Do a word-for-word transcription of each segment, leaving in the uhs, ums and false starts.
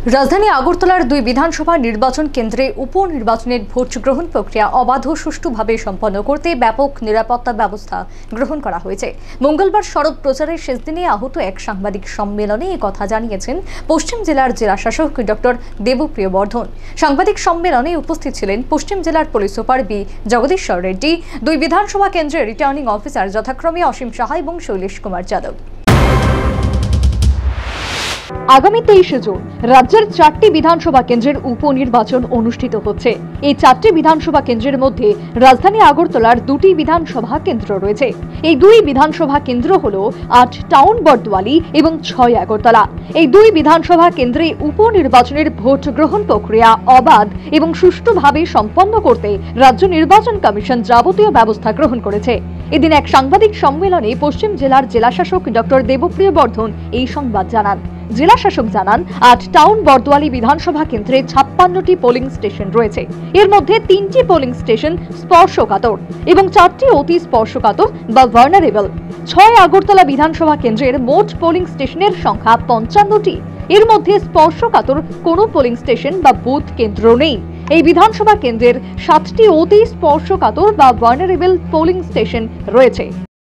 রাজধানী আগরতলার দুই বিধানসভা নির্বাচন কেন্দ্রে উপনির্বাচনের ভোট গ্রহণ প্রক্রিয়া অবাধ ও সুষ্ঠুভাবে সম্পন্ন করতে ব্যাপক নিরাপত্তা ব্যবস্থা গ্রহণ করা হয়েছে। মঙ্গলবার শরৎ প্রচারের শেষ দিনে আহত এক সাংবাদিক সম্মেলনে এই কথা জানিয়েছেন পশ্চিম জেলার জেলাশাসক ডক্টর দেবপ্রিয় বর্ধন। সাংবাদিক সম্মেলনে উপস্থিত ছিলেন পশ্চিম জেলার police super B Jagadishwar Reddy, দুই বিধানসভা কেন্দ্রের রিটার্নিং অফিসার যথাক্রমে অসীম সাহা এবং শৈলেশ কুমার যাদব। আগামী তেইশে জুন রাজ্যের চারটি বিধানসভা কেন্দ্রের উপনির্বাচন অনুষ্ঠিত হচ্ছে। এই চারটি বিধানসভা কেন্দ্রের মধ্যে রাজধানী আগরতলার দুটি বিধানসভা কেন্দ্র রয়েছে। এই দুই বিধানসভা কেন্দ্র হল আট টাউন বটদোয়ালি এবং ছয় আগরতলা। এই দুই বিধানসভা কেন্দ্রে উপনির্বাচনের ভোট গ্রহণ প্রক্রিয়া অবাধ এবং সুষ্ঠুভাবে সম্পন্ন করতে রাজ্য নির্বাচন কমিশন যাবতীয় ব্যবস্থা গ্রহণ করেছে। এদিন এক সাংবাদিক সম্মেলনে পশ্চিম জেলার জেলাশাসক ডক্টর দেবপ্রিয় বর্ধন এই সংবাদ জানান। জেলা শাসক জানান, আট টাউন বটদোয়ালি বিধানসভা কেন্দ্রে ছাপ্পান্নটি পোলিং স্টেশন রয়েছে। এর মধ্যে তিনটি পোলিং স্টেশন স্পর্শকাতর এবং চারটি অতি স্পর্শকাতর বা ভার্নারেবল। ছয় আগরতলা বিধানসভা কেন্দ্রের মোট পোলিং স্টেশনের সংখ্যা পঞ্চান্নটি। এর মধ্যে স্পর্শকাতর কোনো পোলিং স্টেশন বা বুথ কেন্দ্র নেই। এই বিধানসভা কেন্দ্রের সাতটি অতি স্পর্শকাতর বা ভার্নারেবল পোলিং স্টেশন রয়েছে।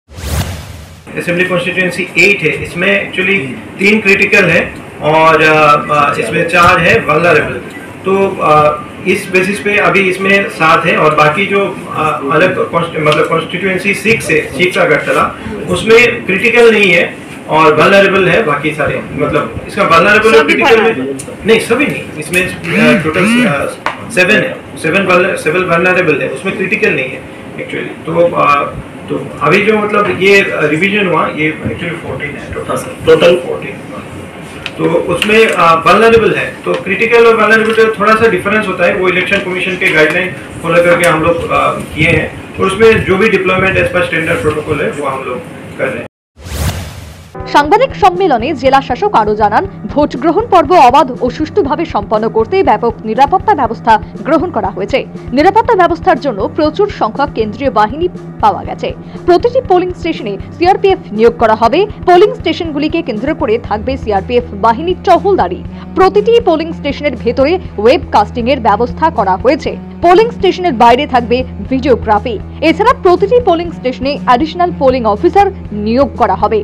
असेंबली कॉन्स्टिट्यूएंसी एट है, इसमें एक्चुअली तीन क्रिटिकल है और इसमें चार है वल्नरेबल। तो इस बेसिस पे अभी इसमें सात है और बाकी जो अलग मतलब कॉन्स्टिट्यूएंसी सिक्स है, सिक्स अगरतला, उसमें क्रिटिकल नहीं है और वल्नरेबल है। बाकी सारे मतलब इसका वल्नरेबल और क्रिटिकल में नहीं, सभी नहीं, इसमें टोटल सेवन है, सेवन सेवन वल्नरेबल है, उसमें क्रिटिकल नहीं है एक्चुअली। तो तो अभी जो मतलब ये रिवीजन हुआ ये एक्चुअली फोर्टीन है, टोटल टोटल फोर्टीन। तो उसमें वल्नरेबल है, तो क्रिटिकल और वल्नरेबल का थोड़ा सा डिफरेंस होता है। वो इलेक्शन कमीशन के गाइडलाइन फॉलो करके हम लोग किए हैं और उसमें जो भी deployment as per standard protocol है वो हम लोग कर रहे हैं। সাংবাদিক সম্মেলনে জেলা শাসক আরো জানান, ভোট গ্রহণ পর্ব অবাধ ও সুষ্ঠুভাবে সম্পন্ন করতে ব্যাপক নিরাপত্তা ব্যবস্থা গ্রহণ করা হয়েছে। নিরাপত্তা ব্যবস্থার জন্য প্রচুর সংখ্যক কেন্দ্রীয় বাহিনী পাওয়া গেছে। প্রতিটি পোলিং স্টেশনে সিআরপিএফ নিয়োগ করা হবে। পোলিং স্টেশনগুলিকে কেন্দ্র করে থাকবে সিআরপিএফ বাহিনীর টহলদারি। প্রতিটি পোলিং স্টেশনের ভেতরে ওয়েব কাস্টিং এর ব্যবস্থা করা হয়েছে। পোলিং স্টেশনের বাইরে থাকবে ভিডিওগ্রাফি। এছাড়া প্রতিটি পোলিং স্টেশনে অ্যাডিশনাল পোলিং অফিসার নিয়োগ করা হবে।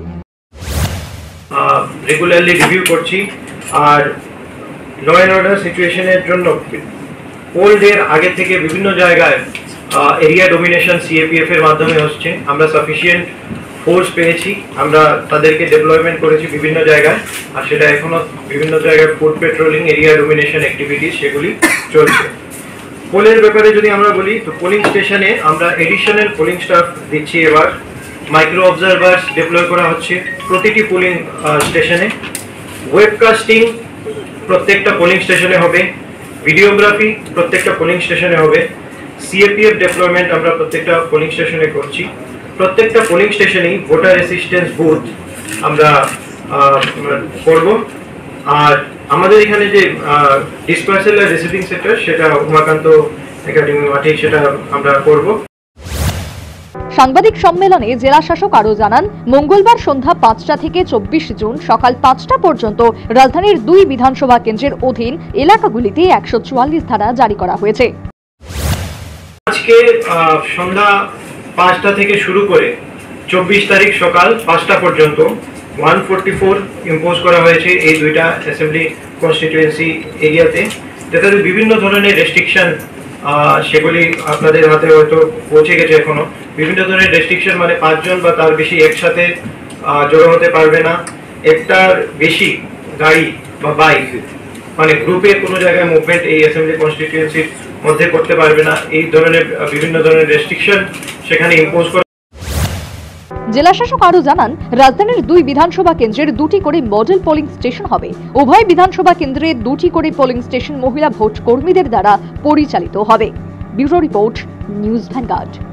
রেগুলারলি রিভিউ করছি আর ল অ্যান্ড অর্ডার সিচুয়েশনের জন্য পোল ডের আগে থেকে বিভিন্ন জায়গায় এরিয়া ডোমিনেশন সিএপিএফ এর মাধ্যমে হচ্ছে। আমরা সাফিসিয়েন্ট ফোর্স পেয়েছি, আমরা তাদেরকে ডেপ্লয়মেন্ট করেছি বিভিন্ন জায়গায় আর সেটা এখনো বিভিন্ন জায়গায় foot patrolling, area domination activities সেগুলি চলছে। পোলের ব্যাপারে যদি আমরা বলি তো পোলিং স্টেশনে আমরা এডিশনাল পোলিং স্টাফ দিচ্ছি। এবার মাইক্রো অবজারভার্স ডিপ্লয় করা হচ্ছে প্রতিটি পোলিং স্টেশনে। ওয়েবকাস্টিং প্রত্যেকটা পোলিং স্টেশনে হবে। ভিডিওগ্রাফি প্রত্যেকটা পোলিং স্টেশনে হবে। সিএপিএফ ডেপ্লয়মেন্ট আমরা প্রত্যেকটা পোলিং স্টেশনে করছি। প্রত্যেকটা পোলিং স্টেশনেই ভোটার অ্যাসিস্ট্যান্স বুথ আমরা করব। আর আমাদের এখানে যে ডিসপার্সেল আর রিসিভিং সেন্টার সেটা উমাকান্ত একাডেমি মাঠে সেটা আমরা করব। সাংবাদিক সম্মেলনে জেলা শাসক আরো জানান, মঙ্গলবার সন্ধ্যা পাঁচটা থেকে চব্বিশ জুন সকাল পাঁচটা পর্যন্ত রাজধানীর দুই বিধানসভা কেন্দ্রের অধীন এলাকাগুলিতে একশো চুয়াল্লিশ ধারা জারি করা হয়েছে। আজকে সন্ধ্যা পাঁচটা থেকে শুরু করে চব্বিশ তারিখ সকাল পাঁচটা পর্যন্ত ওয়ান ফোরটি ফোর ইম্পোজ করা হয়েছে এই দুইটা অ্যাসেম্বলি কনস্টিটিউয়েন্সি এরিয়াতে, যেটাতে বিভিন্ন ধরনের রেস্ট্রিকশন সেগুলি আপনাদের হাতে হয়তো পৌঁছে গেছে এখনো। বিভিন্ন ধরনের রেস্ট্রিকশন মানে পাঁচজন বা তার বেশি একসাথে জড়ো হতে পারবে না, একটার বেশি গাড়ি বা বাইক মানে গ্রুপে কোনো জায়গায় মুভমেন্ট এই অ্যাসেম্বলি কনস্টিটিউয়েন্সির মধ্যে করতে পারবে না। এই ধরনের বিভিন্ন ধরনের রেস্ট্রিকশন সেখানে ইম্পোজ করা। জেলা শাসক আরো জানান, রাজধানীর দুই বিধানসভা কেন্দ্রের দুটি করে মডেল পোলিং স্টেশন হবে। উভয় বিধানসভা কেন্দ্রে দুটি করে পোলিং স্টেশন মহিলা ভোট কর্মীদের দ্বারা পরিচালিত হবে। Bureau report, news vanguard.